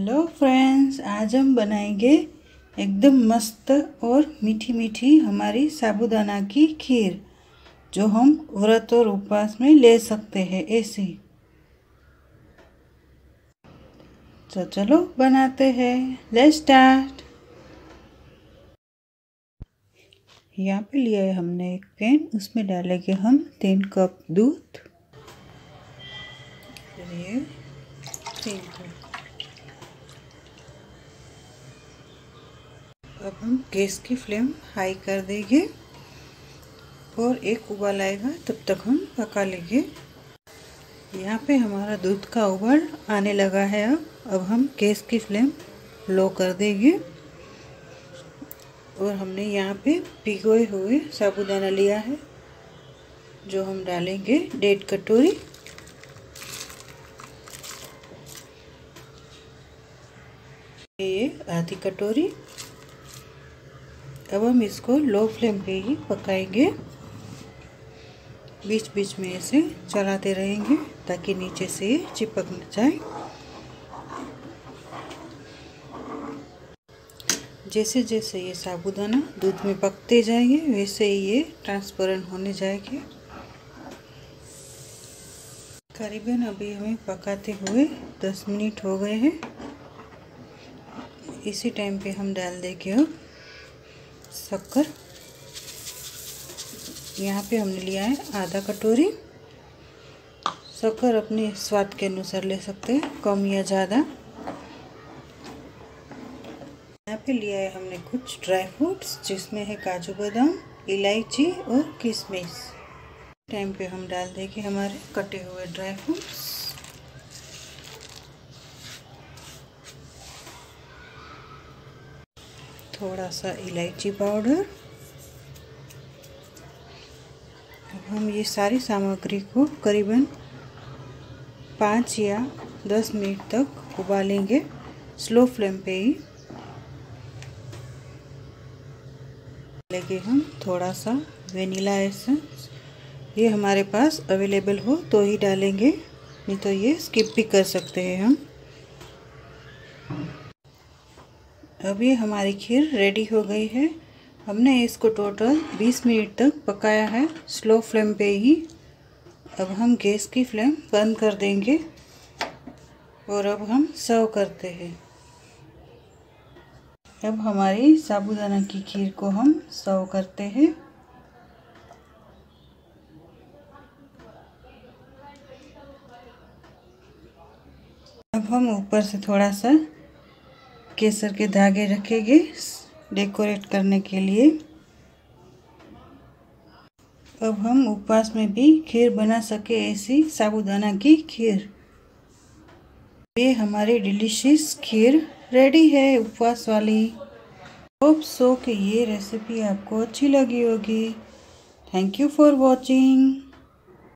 Hello friends, आज हम बनाएंगे एकदम मस्त और मीठी मीठी हमारी साबूदाना की खीर, जो हम व्रत और उपवास में ले सकते हैं ऐसी। तो चलो बनाते हैं, लेट्स स्टार्ट। यहाँ पे लिया है हमने एक पैन, उसमें डालेंगे हम 3 कप दूध। ये 3 कप। अब हम गैस की फ्लेम हाई कर देंगे और एक उबाल आएगा तब तक हम पका लेंगे। यहाँ पे हमारा दूध का उबाल आने लगा है। अब हम गैस की फ्लेम लो कर देंगे और हमने यहाँ पे भिगोए हुए साबूदाना लिया है, जो हम डालेंगे 1.5 कटोरी। ये आधी कटोरी। अब हम इसको लो फ्लेम पे ही पकाएंगे, बीच बीच में ऐसे चलाते रहेंगे ताकि नीचे से चिपक न जाए। जैसे जैसे ये साबूदाना दूध में पकते जाएंगे वैसे ही ये ट्रांसपेरेंट होने जाएंगे। करीबन अभी हमें पकाते हुए 10 मिनट हो गए हैं। इसी टाइम पे हम डाल देंगे अब शक्कर। यहाँ पे हमने लिया है आधा कटोरी। शक्कर अपने स्वाद के अनुसार ले सकते हैं, कम या ज़्यादा। यहाँ पे लिया है हमने कुछ ड्राई फ्रूट्स, जिसमें है काजू बादाम, इलायची और किशमिश। टाइम पे हम डाल देंगे हमारे कटे हुए ड्राई फ्रूट्स। थोड़ा सा इलायची पाउडर। अब हम ये सारी सामग्री को करीबन 5 या 10 मिनट तक उबालेंगे स्लो फ्लेम पे ही। लेंगे हम थोड़ा सा वेनिला एसेंस। ये हमारे पास अवेलेबल हो तो ही डालेंगे, नहीं तो ये स्किप भी कर सकते हैं हम। अब ये हमारी खीर रेडी हो गई है। हमने इसको टोटल 20 मिनट तक पकाया है स्लो फ्लेम पे ही। अब हम गैस की फ्लेम बंद कर देंगे और अब हम सर्व करते हैं। अब हमारी साबूदाना की खीर को हम सर्व करते हैं। अब हम ऊपर से थोड़ा सा केसर के धागे रखेंगे डेकोरेट करने के लिए। अब हम उपवास में भी खीर बना सके ऐसी साबूदाना की खीर। ये हमारी डिलीशियस खीर रेडी है उपवास वाली। होप सो कि ये रेसिपी आपको अच्छी लगी होगी। Thank you for watching.